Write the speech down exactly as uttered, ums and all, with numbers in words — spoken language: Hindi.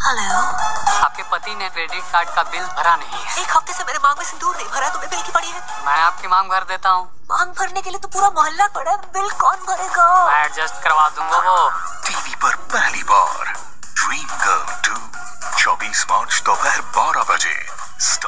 हेलो। आपके पति ने क्रेडिट कार्ड का बिल भरा नहीं है। एक हफ्ते से मेरे मांग में सिंदूर नहीं भरा, तुम्हें बिल की पड़ी है। मैं आपकी मांग भर देता हूँ। मांग भरने के लिए तो पूरा मोहल्ला पड़ा है, बिल कौन भरेगा? मैं एडजस्ट करवा दूंगा। वो टीवी पर पहली बार ड्रीम गर्ल टू चौबीस मार्च दोपहर बारह बजे।